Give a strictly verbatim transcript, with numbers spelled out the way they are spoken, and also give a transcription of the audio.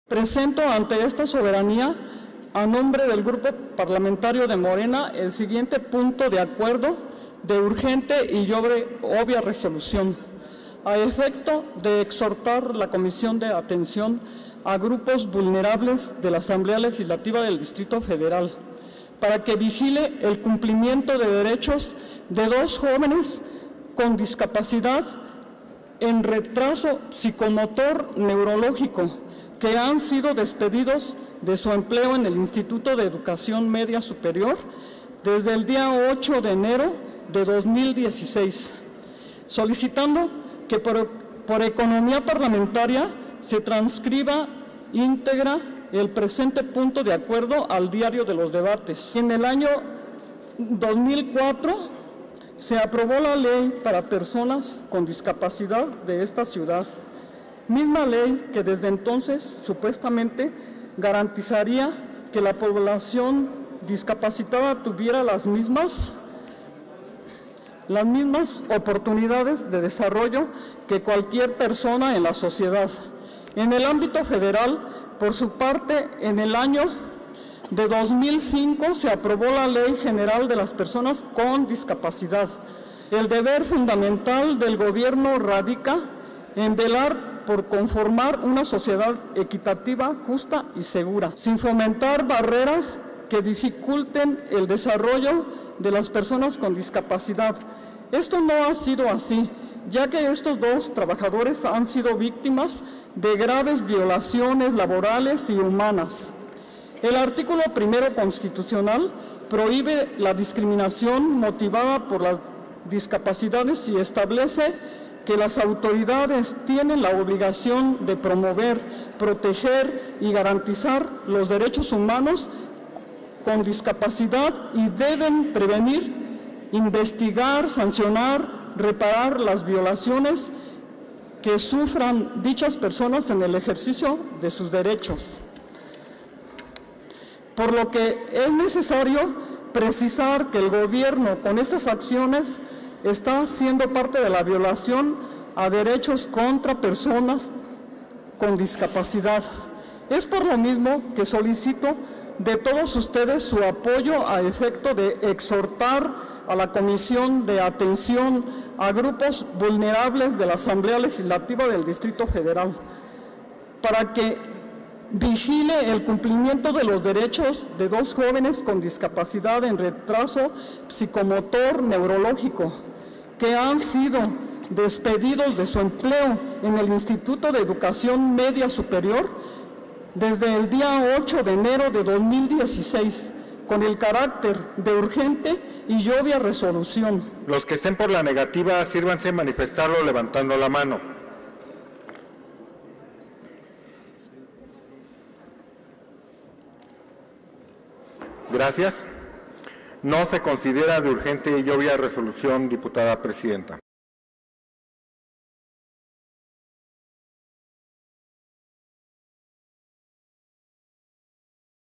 Presento ante esta soberanía, a nombre del Grupo Parlamentario de Morena, el siguiente punto de acuerdo de urgente y obvia resolución, a efecto de exhortar la Comisión de Atención a Grupos Vulnerables de la Asamblea Legislativa del Distrito Federal, para que vigile el cumplimiento de derechos de dos jóvenes con discapacidad en retraso psicomotor neurológico, que han sido despedidos de su empleo en el Instituto de Educación Media Superior desde el día ocho de enero de dos mil dieciséis, solicitando que por, por economía parlamentaria se transcriba íntegra el presente punto de acuerdo al diario de los debates. En el año dos mil cuatro se aprobó la ley para personas con discapacidad de esta ciudad, misma ley que desde entonces supuestamente garantizaría que la población discapacitada tuviera las mismas, las mismas oportunidades de desarrollo que cualquier persona en la sociedad. En el ámbito federal, por su parte, en el año de dos mil cinco se aprobó la Ley General de las Personas con Discapacidad. El deber fundamental del gobierno radica en velar por conformar una sociedad equitativa, justa y segura, sin fomentar barreras que dificulten el desarrollo de las personas con discapacidad. Esto no ha sido así, ya que estos dos trabajadores han sido víctimas de graves violaciones laborales y humanas. El artículo primero constitucional prohíbe la discriminación motivada por las discapacidades y establece que las autoridades tienen la obligación de promover, proteger y garantizar los derechos humanos con discapacidad y deben prevenir, investigar, sancionar, reparar las violaciones que sufran dichas personas en el ejercicio de sus derechos. Por lo que es necesario precisar que el gobierno con estas acciones está siendo parte de la violación a derechos contra personas con discapacidad. Es por lo mismo que solicito de todos ustedes su apoyo a efecto de exhortar a la Comisión de Atención a Grupos Vulnerables de la Asamblea Legislativa del Distrito Federal, para que vigile el cumplimiento de los derechos de dos jóvenes con discapacidad en retraso psicomotor neurológico, que han sido despedidos de su empleo en el Instituto de Educación Media Superior desde el día ocho de enero de dos mil dieciséis, con el carácter de urgente y obvia resolución. Los que estén por la negativa, sírvanse manifestarlo levantando la mano. Gracias. No se considera de urgente y obvia resolución, diputada presidenta.